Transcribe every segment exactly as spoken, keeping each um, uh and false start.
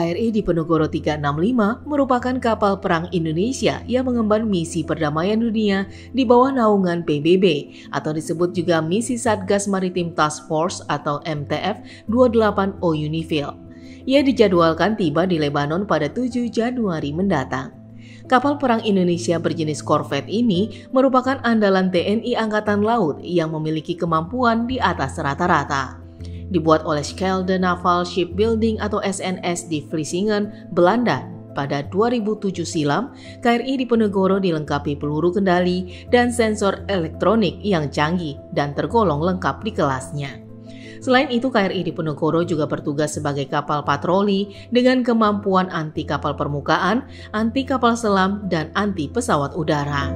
K R I Diponegoro tiga enam lima merupakan kapal perang Indonesia yang mengemban misi perdamaian dunia di bawah naungan P B B atau disebut juga Misi Satgas Maritim Task Force atau M T F dua puluh delapan O UNIFIL. Ia dijadwalkan tiba di Lebanon pada tujuh Januari mendatang. Kapal perang Indonesia berjenis korvet ini merupakan andalan T N I Angkatan Laut yang memiliki kemampuan di atas rata-rata. Dibuat oleh Schelde Naval Shipbuilding atau S N S di Vlissingen, Belanda pada dua ribu tujuh silam, K R I Diponegoro dilengkapi peluru kendali dan sensor elektronik yang canggih dan tergolong lengkap di kelasnya. Selain itu, K R I Diponegoro juga bertugas sebagai kapal patroli dengan kemampuan anti kapal permukaan, anti kapal selam, dan anti pesawat udara.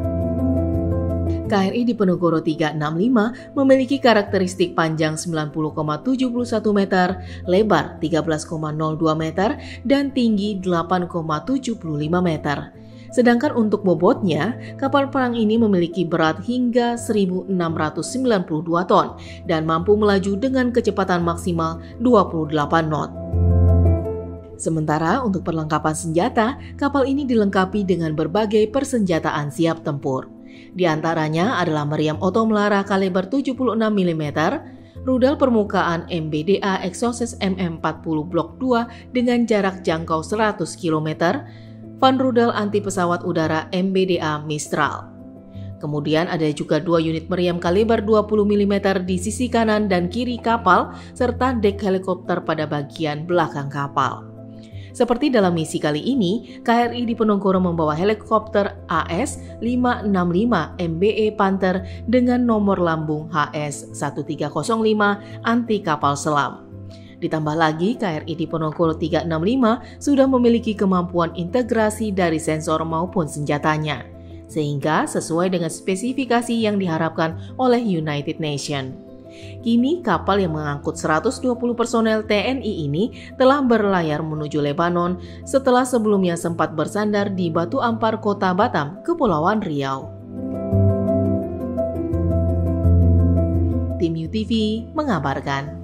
K R I Diponegoro tiga enam lima memiliki karakteristik panjang sembilan puluh koma tujuh satu meter, lebar tiga belas koma nol dua meter, dan tinggi delapan koma tujuh lima meter. Sedangkan untuk bobotnya, kapal perang ini memiliki berat hingga seribu enam ratus sembilan puluh dua ton dan mampu melaju dengan kecepatan maksimal dua puluh delapan knot. Sementara untuk perlengkapan senjata, kapal ini dilengkapi dengan berbagai persenjataan siap tempur. Di antaranya adalah meriam otomelara kaliber tujuh puluh enam milimeter, rudal permukaan M B D A Exocet M M empat puluh Blok dua dengan jarak jangkau seratus kilometer, van rudal anti pesawat udara M B D A Mistral. Kemudian ada juga dua unit meriam kaliber dua puluh milimeter di sisi kanan dan kiri kapal, serta dek helikopter pada bagian belakang kapal. Seperti dalam misi kali ini, K R I Diponegoro membawa helikopter A S lima enam lima M B E Panther dengan nomor lambung H S satu tiga nol lima anti kapal selam. Ditambah lagi, K R I Diponegoro tiga enam lima sudah memiliki kemampuan integrasi dari sensor maupun senjatanya, sehingga sesuai dengan spesifikasi yang diharapkan oleh United Nations. Kini kapal yang mengangkut seratus dua puluh personel T N I ini telah berlayar menuju Lebanon setelah sebelumnya sempat bersandar di Batu Ampar, Kota Batam, Kepulauan Riau. Tim U T V mengabarkan.